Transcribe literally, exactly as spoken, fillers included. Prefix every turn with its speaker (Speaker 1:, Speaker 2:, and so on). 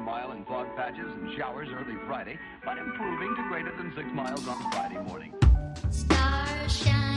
Speaker 1: mile in fog patches and showers early Friday, but improving to greater than six miles on Friday morning.
Speaker 2: Stars shine.